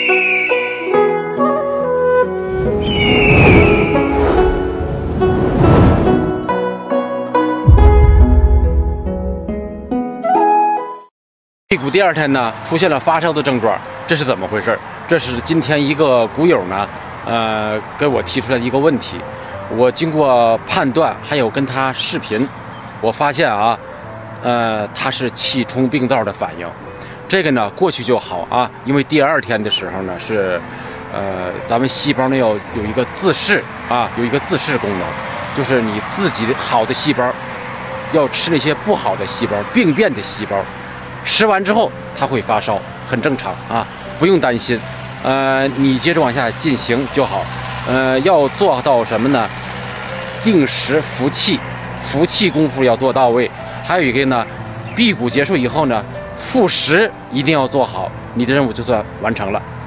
辟谷第2天呢，出现了发烧的症状，这是怎么回事？这是今天一个股友呢，给我提出来的一个问题。我经过判断，还有跟他视频，我发现啊，他是气冲病灶的反应。这个呢过去就好啊，因为第2天的时候呢是，咱们细胞呢要有一个自噬啊，有一个自噬功能，就是你自己的好的细胞要吃那些不好的细胞、病变的细胞。吃完之后它会发烧，很正常啊，不用担心。你接着往下进行就好。要做到什么呢？定时服气，服气功夫要做到位。还有一个呢，辟谷结束以后呢，复食一定要做好，你的任务就算完成了。